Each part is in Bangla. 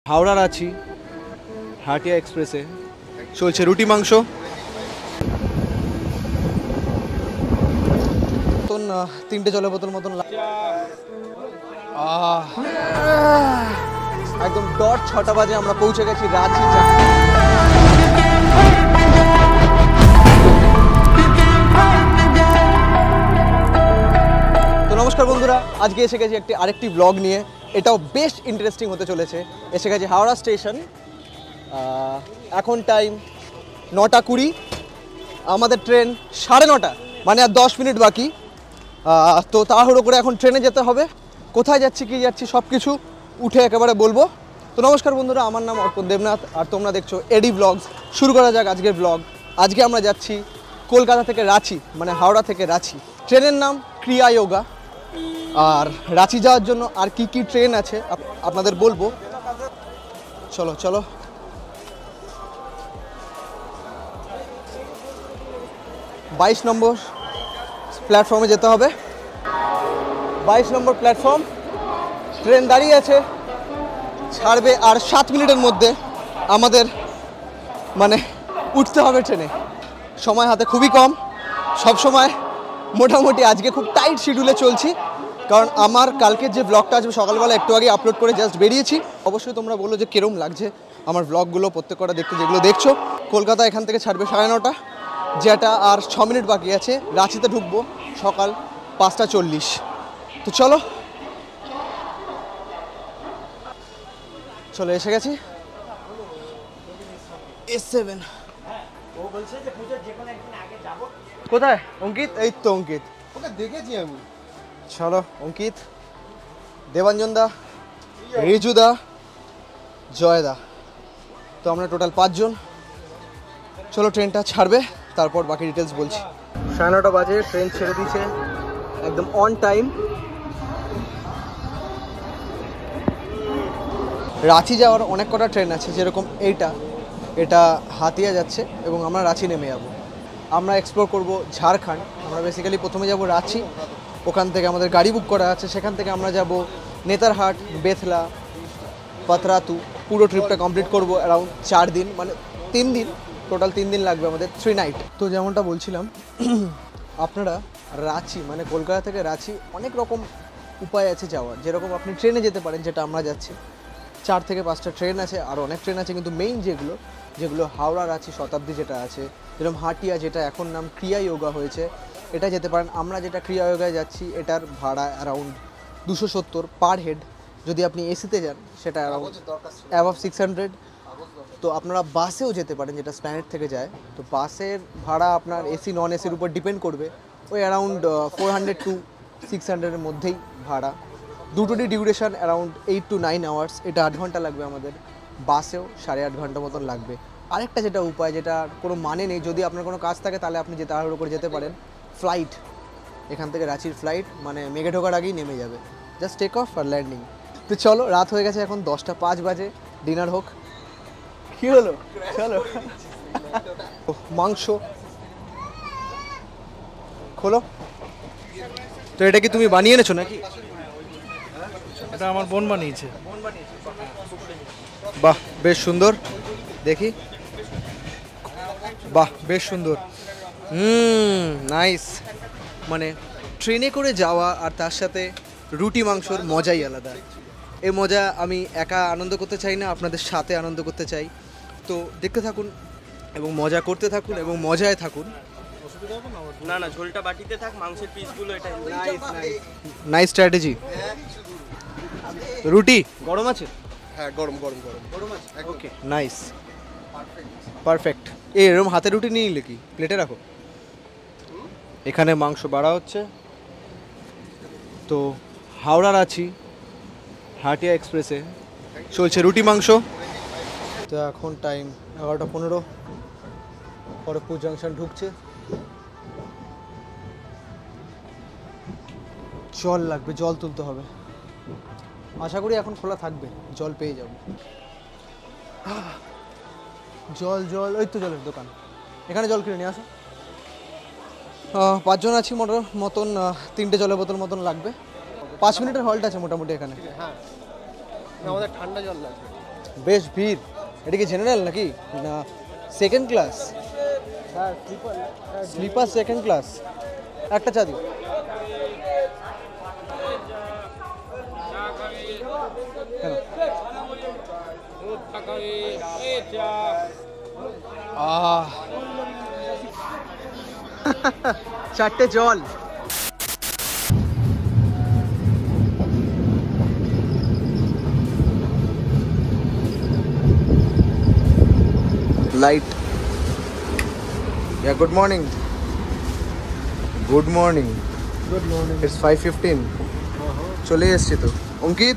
হাওড়ার আছি হাটিয়া এক্সপ্রেসে চলছে রুটি মাংস। তিনটে জলের বোতল মতন একদম ডট 6টা বাজে আমরা পৌঁছে গেছি রাঁচি। তো নমস্কার বন্ধুরা, আজকে এসে গেছি আরেকটি ব্লগ নিয়ে। এটাও বেশ ইন্টারেস্টিং হতে চলেছে। এসে গেছি হাওড়া স্টেশন। এখন টাইম 9:20। আমাদের ট্রেন 9:30, মানে আর 10 মিনিট বাকি। তো তাড়াহুড়ো করে এখন ট্রেনে যেতে হবে। কোথায় যাচ্ছি কি যাচ্ছি সব কিছু উঠে একেবারে বলবো। তো নমস্কার বন্ধুরা, আমার নাম অর্পণ দেবনাথ আর তোমরা দেখছো এডি ব্লগস। শুরু করা যাক আজকের ব্লগ। আজকে আমরা যাচ্ছি কলকাতা থেকে রাঁচি, মানে হাওড়া থেকে রাঁচি। ট্রেনের নাম ক্রিয়া যোগা। আর রাঁচি যাওয়ার জন্য আর কি কি ট্রেন আছে আপনাদের বলবো। চলো চলো। বাইশ নম্বর প্ল্যাটফর্মে যেতে হবে। 22 নম্বর প্ল্যাটফর্ম। ট্রেন দাঁড়িয়ে আছে, ছাড়বে আর 7 মিনিটের মধ্যে। আমাদের মানে উঠতে হবে ট্রেনে। সময় হাতে খুবই কম। সব সময় মোটামুটি আজকে খুব টাইট শিডিউলে চলছি, কারণ আমার কালকের যে ব্লগটা আছে সকালবেলা একটু আগে আপলোড করে জাস্ট বেরিয়েছি। অবশ্যই তোমরা বলো যে কিরম লাগছে আমার ব্লগগুলো প্রত্যেকটা দেখতে, যেগুলো দেখছো। কলকাতা এখান থেকে ছাড়বে 9:30, যেটা আর 6 মিনিট বাকি আছে। রাঁচিতে ঢুকবো সকাল 5:40। তো চলো চলে এসে গেছি S7। কোথায় অঙ্কিত? এই তো অঙ্কিত, ওকে দেখেছি আমি। চলো অঙ্কিত, দেবাঞ্জন দা, রিজু দা, জয় দা। তো আমরা টোটাল 5 জন। চলো ট্রেনটা ছাড়বে, তারপর বাকি ডিটেলস বলছি। 9:30 বাজে, ট্রেন ছেড়ে দিয়েছে একদম অন টাইম। রাঁচি যাওয়ার অনেক কটা ট্রেন আছে, যেরকম এটা হাতিয়া যাচ্ছে এবং আমরা রাঁচি নেমে যাব। আমরা এক্সপ্লোর করব ঝাড়খণ্ড। আমরা বেসিক্যালি প্রথমে যাব রাঁচি, ওখান থেকে আমাদের গাড়ি বুক করা আছে। সেখান থেকে আমরা যাব নেতারহাট, বেথলা, পাতরাতু। পুরো ট্রিপটা কমপ্লিট করব অ্যারাউন্ড 4 দিন, মানে 3 দিন টোটাল। 3 দিন লাগবে আমাদের, 3 নাইট। তো যেমনটা বলছিলাম, আপনারা রাঁচি মানে কলকাতা থেকে রাঁচি অনেক রকম উপায় আছে যাওয়ার। যেরকম আপনি ট্রেনে যেতে পারেন, যেটা আমরা যাচ্ছি। 4 থেকে 5টা ট্রেন আছে, আর অনেক ট্রেন আছে, কিন্তু মেইন যেগুলো হাওড়া রাঁচি শতাব্দী যেটা আছে, যেরকম হাটিয়া, যেটা এখন নাম ক্রিয়া যোগা হয়েছে, এটা যেতে পারেন। আমরা যেটা ক্রিয়া যোগায় যাচ্ছি, এটার ভাড়া অ্যারাউন্ড 270 পার হেড। যদি আপনি এসিতে যান সেটা অ্যারাউন্ড অ্যাবাভ 600। তো আপনারা বাসেও যেতে পারেন, যেটা স্প্ল্যানেড থেকে যায়। তো বাসের ভাড়া আপনার এসি নন এসির উপর ডিপেন্ড করবে। ওই অ্যারাউন্ড 400 to 600 এর মধ্যেই ভাড়া। দুটোরই ডিউরেশন অ্যারাউন্ড 8 to 9 আওয়ার্স। এটা 8 ঘন্টা লাগবে আমাদের। বাসেও 8.5 ঘন্টা মতন লাগবে। আরেকটা যেটা উপায়, যেটা কোনো মানে নেই, যদি আপনার কোনো কাজ থাকে তাহলে আপনি তাড়াহুড়ো করে যেতে পারেন। ফ্লাইট, এখান থেকে রাঁচির ফ্লাইট মানে মেঘে ঢোকার আগেই নেমে যাবে, জাস্ট টেক অফ আর ল্যান্ডিং। তো চলো, রাত হয়ে গেছে, এখন 10:05 বাজে। ডিনার হোক। কি হলো? চলো। মাংস খোলো। তো এটা কি তুমি বানিয়ে এনেছো নাকি? এটা আমার বোন বানিয়েছে। বাহ, বেশ সুন্দর। দেখি। বাহ, বেশ সুন্দর। নাইস। মানে ট্রেনে করে যাওয়া আর তার সাথে রুটি মাংসর মজাই আলাদা। এই মজা আমি একা আনন্দ করতে চাই না, আপনাদের সাথে আনন্দ করতে চাই। তো দেখতে থাকুন এবং মজা করতে থাকুন এবং মজায় থাকুন। না না, ঝোলটা বাটিতে থাক, মাংসের পিসগুলো এটা। Nice strategy. রুটি গরম আছে? হ্যাঁ, গরম গরম গরম গরম আছে। Okay, nice, perfect. এরকম হাতে রুটি নিয়ে নিলে কি প্লেটে রাখো? এখানে মাংস বাড়া হচ্ছে। তো হাওড়ার আছি হাটিয়া এক্সপ্রেসে চলছে রুটি মাংস। তো এখন টাইম 11:15। খড়গপুর জাংশন ঢুকছে। জল লাগবে, জল তুলতে হবে। আশা করি এখন খোলা থাকবে, জল পেয়ে যাব। জল ওই তো জলের দোকান, এখানে জল কিনে নিয়ে আসো। 5 জন আছি মতন। 3টে জলের বোতল মতন লাগবে। 5 মিনিটের হল্ট আছে মোটামুটি এখানে। হ্যাঁ, আমাদের ঠান্ডা জল লাগবে। বেশ ভিড়। এটা কি জেনারেল নাকি না second class? Sleeper second class. একটা চা দিও। কেন? চারটে জল। Light. Yeah, good morning. Good morning. Good morning. It's 5:15. চলে এসছি তো। অঙ্কিত,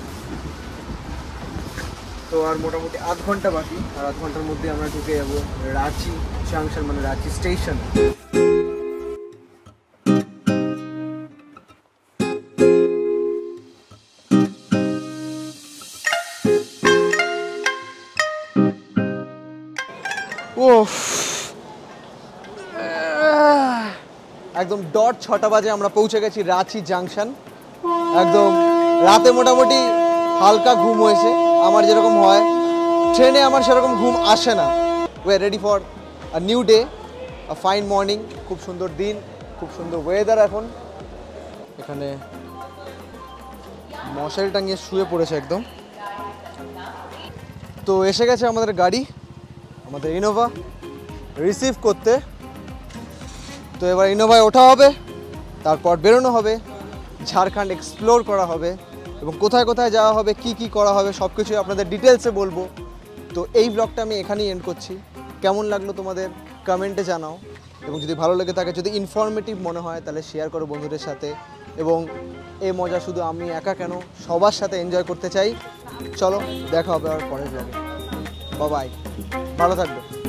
তো আর মোটামুটি আধ ঘন্টা বাকি, আর আধ ঘন্টার মধ্যে আমরা ঢুকে যাবো রাঁচি জাংশন, মানে রাঁচি স্টেশন। একদম ডট 6টা বাজে আমরা পৌঁছে গেছি রাঁচি জাংশন। একদম রাতে মোটামুটি হালকা ঘুম হয়েছে, আমার যেরকম হয়। ট্রেনে আমার সেরকম ঘুম আসে না। We are ready for a new day, a fine morning. খুব সুন্দর দিন, খুব সুন্দর ওয়েদার। এখন এখানে মশারি টাঙিয়ে শুয়ে পড়েছে একদম। তো এসে গেছে আমাদের গাড়ি, আমাদের ইনোভা রিসিভ করতে। তো এবার ইনোভায় ওঠা হবে, তারপর বেরোনো হবে, ঝাড়খণ্ড এক্সপ্লোর করা হবে, এবং কোথায় কোথায় যাওয়া হবে, কি কি করা হবে সব কিছুই আপনাদের ডিটেলসে বলবো। তো এই ব্লগটা আমি এখানেই এন্ড করছি। কেমন লাগলো তোমাদের কমেন্টে জানাও, এবং যদি ভালো লেগে থাকে, যদি ইনফরমেটিভ মনে হয়, তাহলে শেয়ার করো বন্ধুদের সাথে। এবং এই মজা শুধু আমি একা কেন, সবার সাথে এনজয় করতে চাই। চলো দেখা হবে আর পরের ব্লগে। বাই, ভালো থাকবে।